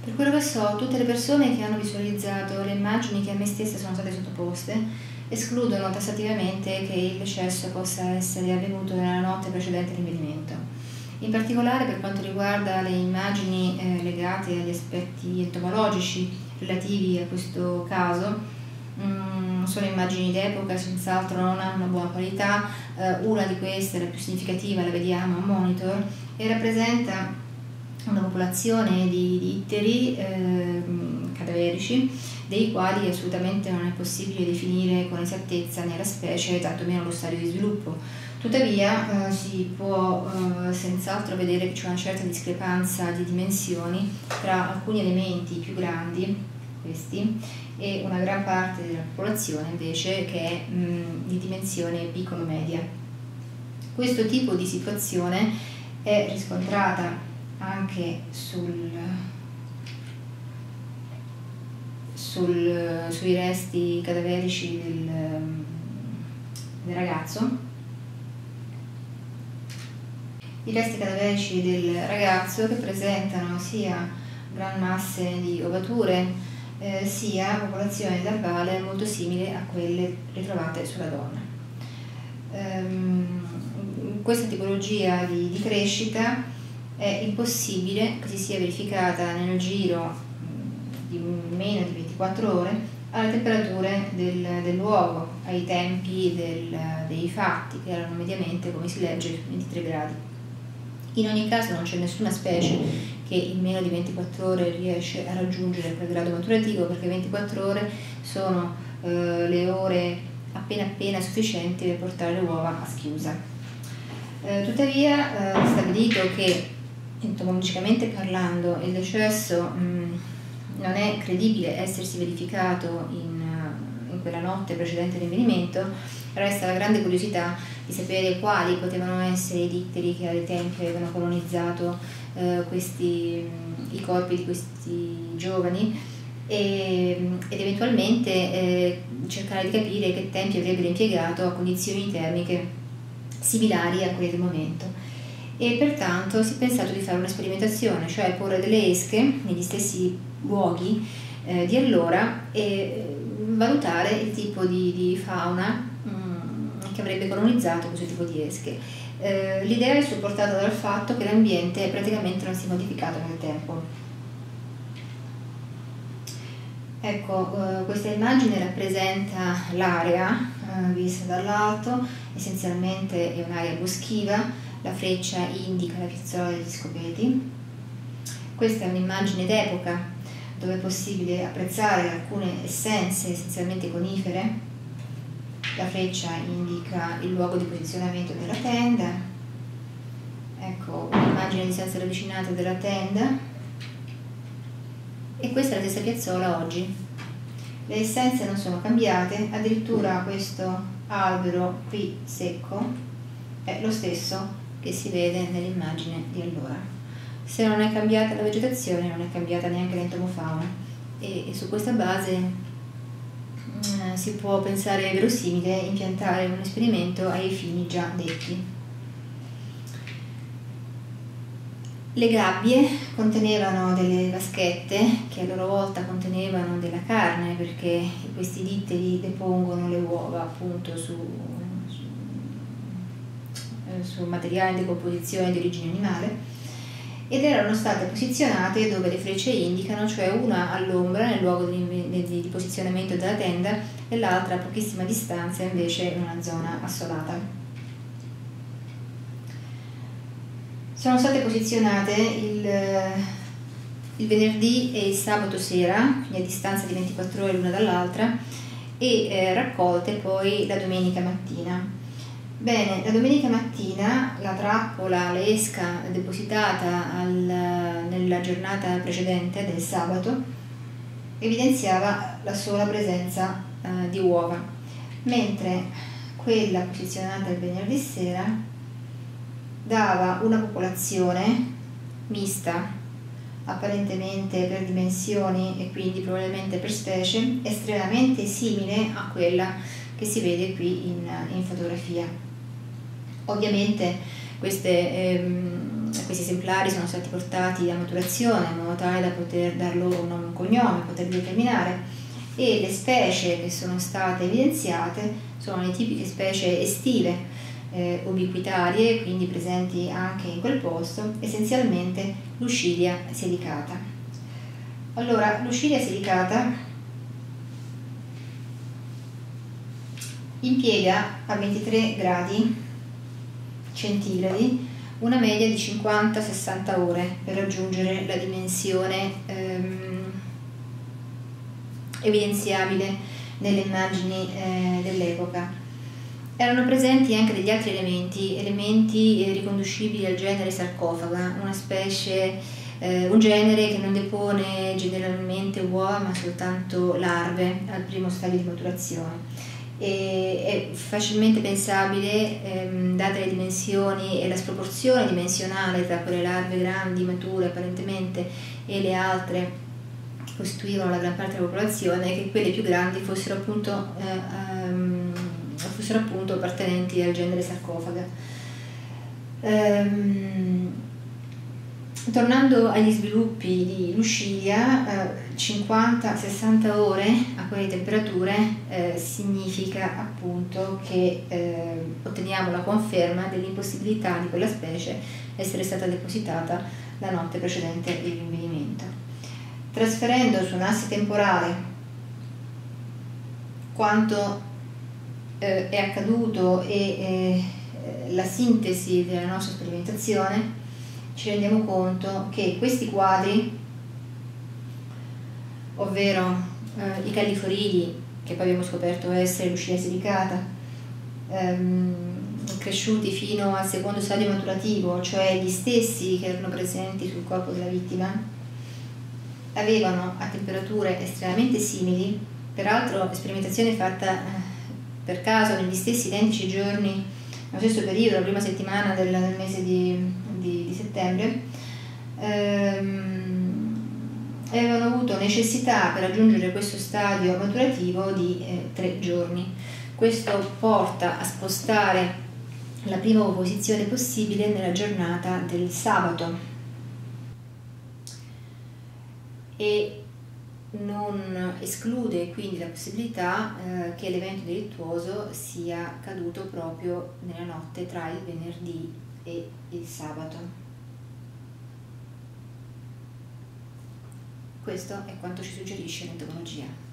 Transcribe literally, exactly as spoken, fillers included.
Per quello che so, tutte le persone che hanno visualizzato le immagini che a me stessa sono state sottoposte escludono tassativamente che il decesso possa essere avvenuto nella notte precedente all'avvenimento. In particolare per quanto riguarda le immagini eh, legate agli aspetti entomologici relativi a questo caso, mh, sono immagini d'epoca, senz'altro non hanno una buona qualità. Eh, una di queste, la più significativa, la vediamo a monitor e rappresenta una popolazione di, di itteri eh, cadaverici, dei quali assolutamente non è possibile definire con esattezza né la specie, tantomeno lo stadio di sviluppo. Tuttavia eh, si può eh, senz'altro vedere che c'è una certa discrepanza di dimensioni tra alcuni elementi più grandi, questi, e una gran parte della popolazione invece che è mh, di dimensione piccolo-media. Questo tipo di situazione è riscontrata anche sul, sul, sui resti cadaverici del, del ragazzo. I resti cadaverici del ragazzo che presentano sia gran masse di ovature eh, sia popolazione larvale molto simile a quelle ritrovate sulla donna. Ehm, questa tipologia di, di crescita è impossibile che si sia verificata nel giro di meno di ventiquattro ore alle temperature del, dell'uovo, ai tempi del, dei fatti, che erano mediamente, come si legge, ventitré gradi. In ogni caso non c'è nessuna specie che in meno di ventiquattro ore riesce a raggiungere quel grado maturativo, perché ventiquattro ore sono eh, le ore appena appena sufficienti per portare le uova a schiusa. Eh, tuttavia, eh, stabilito che entomologicamente parlando il decesso mh, non è credibile essersi verificato in, in quella notte precedente all'avvenimento, resta la grande curiosità di sapere quali potevano essere i ditteri che ai tempi avevano colonizzato eh, questi, i corpi di questi giovani e, ed eventualmente eh, cercare di capire che tempi avrebbero impiegato a condizioni termiche similari a quelle del momento. E pertanto si è pensato di fare una sperimentazione, cioè porre delle esche negli stessi luoghi eh, di allora e valutare il tipo di, di fauna mh, che avrebbe colonizzato questo tipo di esche. Eh, l'idea è supportata dal fatto che l'ambiente praticamente non si è modificato nel tempo. Ecco, eh, questa immagine rappresenta l'area eh, vista dall'alto, essenzialmente è un'area boschiva. La freccia indica la piazzola degli Scopeti. Questa è un'immagine d'epoca dove è possibile apprezzare alcune essenze essenzialmente conifere. La freccia indica il luogo di posizionamento della tenda. Ecco un'immagine a distanza ravvicinata della tenda. E questa è la stessa piazzola oggi. Le essenze non sono cambiate, addirittura questo albero qui secco è lo stesso che si vede nell'immagine di allora. Se non è cambiata la vegetazione, non è cambiata neanche l'entomofauna e, e su questa base eh, si può pensare verosimile impiantare un esperimento ai fini già detti. Le gabbie contenevano delle vaschette che a loro volta contenevano della carne, perché questi ditteri depongono le uova appunto su su materiale di decomposizione di origine animale, ed erano state posizionate dove le frecce indicano, cioè una all'ombra nel luogo di, di, di posizionamento della tenda e l'altra a pochissima distanza invece in una zona assolata. Sono state posizionate il, il venerdì e il sabato sera, quindi a distanza di ventiquattro ore l'una dall'altra, e eh, raccolte poi la domenica mattina. Bene, la domenica mattina la trappola, l'esca depositata al, nella giornata precedente del sabato evidenziava la sola presenza eh, di uova, mentre quella posizionata il venerdì sera dava una popolazione mista, apparentemente per dimensioni e quindi probabilmente per specie, estremamente simile a quella che si vede qui in, in fotografia. Ovviamente queste, ehm, questi esemplari sono stati portati a maturazione in modo tale da poter dar loro un nome e un cognome, poterli determinare, e le specie che sono state evidenziate sono le tipiche specie estive, eh, ubiquitarie, quindi presenti anche in quel posto, essenzialmente Lucilia sedicata. Allora, Lucilia sedicata impiega a ventitré gradi centigradi una media di cinquanta sessanta ore per raggiungere la dimensione ehm, evidenziabile nelle immagini eh, dell'epoca. Erano presenti anche degli altri elementi, elementi eh, riconducibili al genere Sarcofaga, una specie, eh, un genere che non depone generalmente uova ma soltanto larve al primo stadio di maturazione. E è facilmente pensabile, ehm, date le dimensioni e la sproporzione dimensionale tra quelle larve grandi, mature apparentemente, e le altre che costituivano la gran parte della popolazione, che quelle più grandi fossero appunto, eh, um, fossero appunto appartenenti al genere Sarcofaga. Ehm, Tornando agli sviluppi di Lucilia, eh, cinquanta sessanta ore a quelle temperature eh, significa appunto che eh, otteniamo la conferma dell'impossibilità di quella specie essere stata depositata la notte precedente il rinvenimento. Trasferendo su un asse temporale quanto eh, è accaduto e eh, la sintesi della nostra sperimentazione, ci rendiamo conto che questi quadri, ovvero eh, i calliforidi, che poi abbiamo scoperto essere Lucilia sedicata, ehm, cresciuti fino al secondo stadio maturativo, cioè gli stessi che erano presenti sul corpo della vittima, avevano a temperature estremamente simili, peraltro sperimentazione fatta eh, per caso negli stessi identici giorni, nello stesso periodo, la prima settimana del, del mese di, di, di settembre, ehm, avevano avuto necessità per raggiungere questo stadio maturativo di eh, tre giorni. Questo porta a spostare la prima posizione possibile nella giornata del sabato e non esclude quindi la possibilità eh, che l'evento delittuoso sia caduto proprio nella notte tra il venerdì e il sabato. Questo è quanto ci suggerisce l'entomologia.